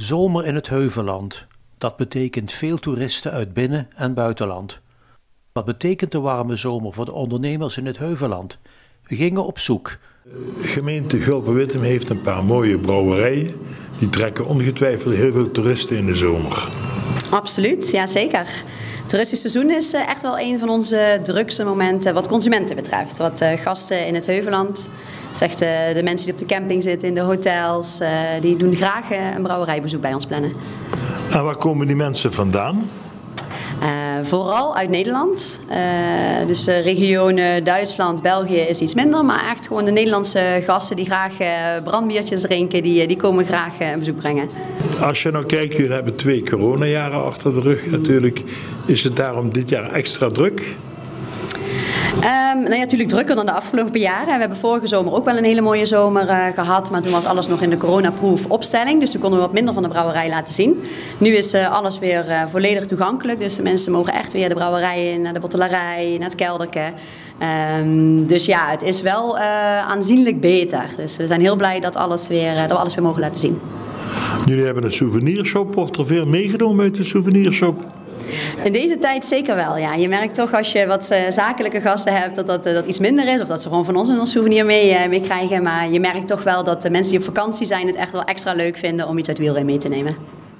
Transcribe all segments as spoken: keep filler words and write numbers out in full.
Zomer in het Heuvelland. Dat betekent veel toeristen uit binnen- en buitenland. Wat betekent de warme zomer voor de ondernemers in het Heuvelland? We gingen op zoek. De gemeente Gulpen-Wittem heeft een paar mooie brouwerijen. Die trekken ongetwijfeld heel veel toeristen in de zomer. Absoluut, ja zeker. Het toeristisch seizoen is echt wel een van onze drukste momenten wat consumenten betreft. Wat gasten in het Heuvelland, zegt de mensen die op de camping zitten, in de hotels, die doen graag een brouwerijbezoek bij ons plannen. En waar komen die mensen vandaan? Uh, vooral uit Nederland. Uh, dus uh, regionen Duitsland, België is iets minder. Maar echt gewoon de Nederlandse gasten die graag uh, brandbiertjes drinken, die, die komen graag uh, een bezoek brengen. Als je nou kijkt, jullie hebben twee coronajaren achter de rug natuurlijk. Is het daarom dit jaar extra druk? Um, nou ja, natuurlijk drukker dan de afgelopen jaren. We hebben vorige zomer ook wel een hele mooie zomer uh, gehad. Maar toen was alles nog in de coronaproof opstelling. Dus toen konden we wat minder van de brouwerij laten zien. Nu is uh, alles weer uh, volledig toegankelijk. Dus de mensen mogen echt weer de brouwerij in, naar de bottelarij, naar het kelderke. Um, dus ja, het is wel uh, aanzienlijk beter. Dus we zijn heel blij dat, alles weer, uh, dat we alles weer mogen laten zien. Jullie hebben een souvenirshop. Wordt er veel meegenomen uit de souvenirshop? In deze tijd zeker wel, ja. Je merkt toch als je wat uh, zakelijke gasten hebt dat dat, uh, dat iets minder is. Of dat ze gewoon van ons een souvenir mee, uh, mee krijgen. Maar je merkt toch wel dat de mensen die op vakantie zijn het echt wel extra leuk vinden om iets uit wielren mee te nemen.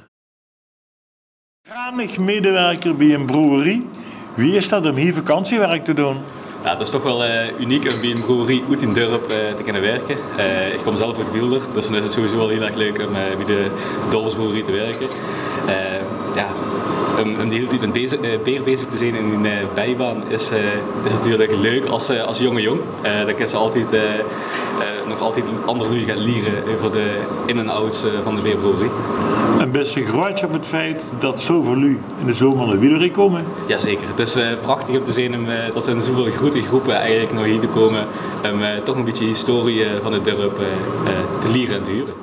Granig medewerker bij een brouwerie. Wie is dat om hier vakantiewerk te doen? Ja, het is toch wel uh, uniek om bij een brouwerie uit in dorp uh, te kunnen werken. Uh, ik kom zelf uit Wielder, dus dan is het sowieso wel heel erg leuk om uh, bij de dorpsbrouwerie te werken. Uh, ja, om, om de hele tijd met bezig, uh, beer bezig te zijn in een uh, bijbaan is, uh, is natuurlijk leuk als, uh, als jonge jong. Uh, dan kan ze altijd, uh, uh, nog altijd andere nu gaan leren over de in- en outs uh, van de beerbrouwerie. En best een grootje op het feit dat zoveel u in de zomer naar Wielder komen? Jazeker, het is uh, prachtig om te zien um, uh, dat er in zoveel grote groepen eigenlijk nog hier te komen om uh, toch een beetje historie uh, van het dorp uh, uh, te leren en te huren.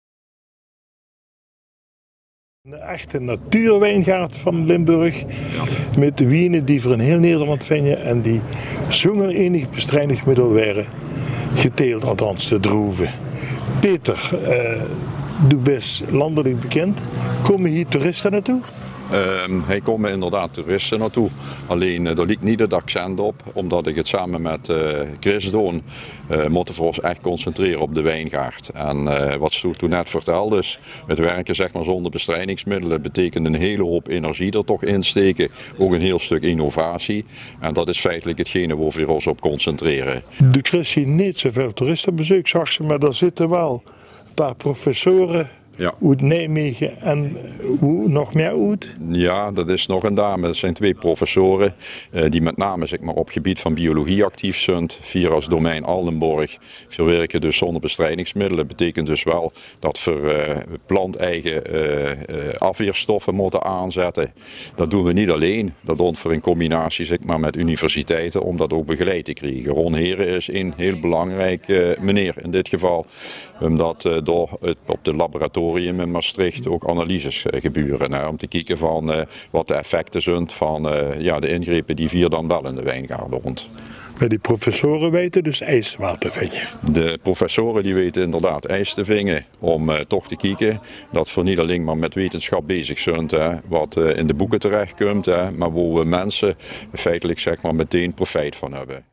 Een echte natuurwijngaard van Limburg, met wijnen die voor in heel Nederland vinden en die zonder enig bestrijdingsmiddel waren geteeld, althans de druiven. Peter, uh, du bent landelijk bekend. Komen hier toeristen naartoe? Uh, hij komen inderdaad toeristen naartoe, alleen uh, daar ligt niet het accent op, omdat ik het samen met uh, Chris doe, uh, moeten we ons echt concentreren op de wijngaard. En uh, wat Stoet toen net vertelde is, het werken zeg maar zonder bestrijdingsmiddelen betekent een hele hoop energie er toch insteken, ook een heel stuk innovatie. En dat is feitelijk hetgene waar we ons op concentreren. De Chris ziet niet zoveel toeristenbezoek, zag ze, maar daar zitten wel een paar professoren. Ja. Uit Nijmegen en hoe nog meer uit? Ja, dat is nog een dame. Dat zijn twee professoren uh, die met name zeg maar, op het gebied van biologie actief zijn. Vier als domein Aldenborg. Veel werken dus zonder bestrijdingsmiddelen. Dat betekent dus wel dat we uh, planteigen uh, uh, afweerstoffen moeten aanzetten. Dat doen we niet alleen. Dat doen we in combinatie zeg maar, met universiteiten om dat ook begeleid te krijgen. Ron Heren is een heel belangrijk uh, meneer in dit geval. Omdat uh, door het, op de laboratorium in Maastricht ook analyses uh, gebeuren. Hè, om te kijken van uh, wat de effecten zijn van uh, ja, de ingrepen die vier dan wel in de wijngaarden rond. Maar die professoren weten dus ijswater te vingen. De professoren die weten inderdaad ijs te vingen om uh, toch te kijken dat we niet alleen maar met wetenschap bezig zijn, hè, wat uh, in de boeken terechtkomt, hè, maar waar we mensen feitelijk zeg maar, meteen profijt van hebben.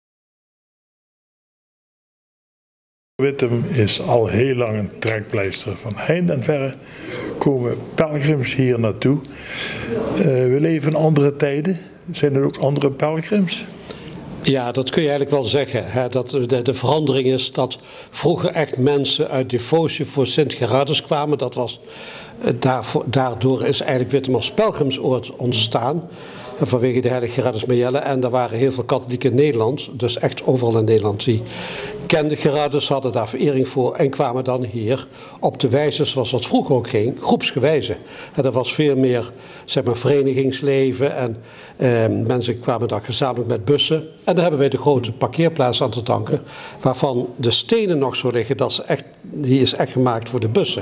Wittem is al heel lang een trekpleister. Van heinde en verre komen pelgrims hier naartoe. Uh, we leven in andere tijden. Zijn er ook andere pelgrims? Ja, dat kun je eigenlijk wel zeggen. Hè, dat de, de verandering is dat vroeger echt mensen uit devotie voor Sint Gerardus kwamen. Dat was, daarvoor, daardoor is eigenlijk Wittem als pelgrimsoord ontstaan. Vanwege de heilige Gerardus Majelle. En er waren heel veel katholieken in Nederland. Dus echt overal in Nederland. Die kenden Gerardus, hadden daar verering voor. En kwamen dan hier op de wijze zoals dat vroeger ook ging. Groepsgewijze. En er was veel meer zeg maar, verenigingsleven. En eh, mensen kwamen dan gezamenlijk met bussen. En daar hebben wij de grote parkeerplaats aan te danken. Waarvan de stenen nog zo liggen. Dat is echt, die is echt gemaakt voor de bussen.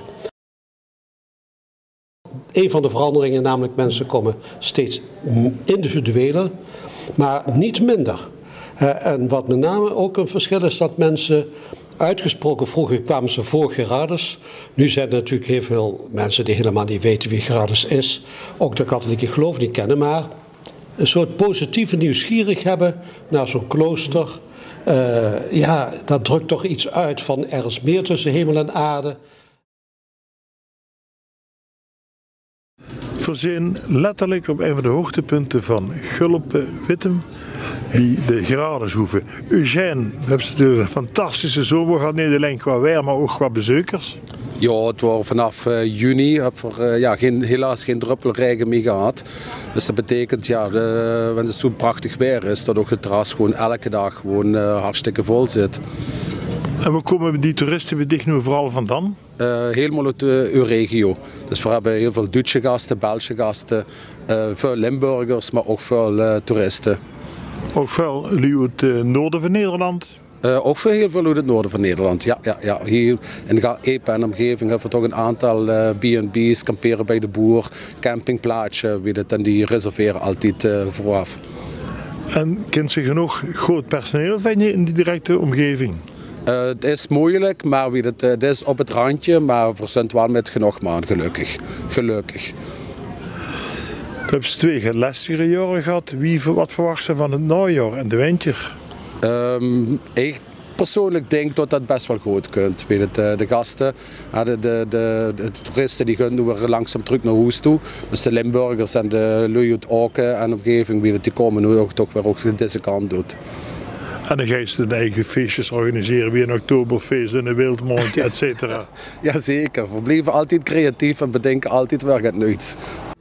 Een van de veranderingen, namelijk mensen komen steeds individueler, maar niet minder. Uh, en wat met name ook een verschil is dat mensen Uitgesproken vroeger kwamen ze voor Gerardus. Nu zijn er natuurlijk heel veel mensen die helemaal niet weten wie Gerardus is. Ook de katholieke geloof niet kennen, maar een soort positieve nieuwsgierig hebben naar zo'n klooster. Uh, ja, dat drukt toch iets uit van er is meer tussen hemel en aarde. We zijn letterlijk op een van de hoogtepunten van Gulpen-Wittem, die de Gerardushoeve. Eugène, we hebben natuurlijk een fantastische zomer gehad, niet alleen qua weer, maar ook qua bezoekers. Ja, het was vanaf uh, juni, heb er uh, ja, geen, helaas geen druppel regen mee gehad. Dus dat betekent, ja, de, wanneer het zo prachtig weer is, dat ook het terras gewoon elke dag gewoon uh, hartstikke vol zit. En waar komen die toeristen bij dicht nu vooral vandaan? Uh, helemaal uit uh, uw regio. Dus we hebben heel veel Duitse gasten, Belgische gasten, uh, veel Limburgers, maar ook veel uh, toeristen. Ook veel uit het uh, noorden van Nederland? Uh, ook veel, heel veel uit het noorden van Nederland. Ja, ja, ja. Hier in de Epe en omgeving hebben we toch een aantal uh, B en B's, kamperen bij de boer, campingplaatsje, weet het, en die reserveren altijd uh, vooraf. En kent ze genoeg groot personeel van je in die directe omgeving? Uh, het is moeilijk, maar weet het, het is op het randje, maar we zijn wel met genoeg man, gelukkig. Gelukkig. We hebben twee lastige jaren gehad. Wie, wat verwacht ze van het najaar en de winter? Um, ik persoonlijk denk dat dat best wel goed kunt. Weet het, de gasten, de, de, de, de toeristen die gaan nu weer langzaam terug naar huis toe. Dus de Limburgers en de lui uit Aken en omgeving, weet het, die komen nu ook toch weer ook deze kant uit. En dan ga je hun eigen feestjes organiseren, weer een Oktoberfeest en een Wildmond, et cetera. Jazeker, we blijven altijd creatief en bedenken altijd weer het nieuws.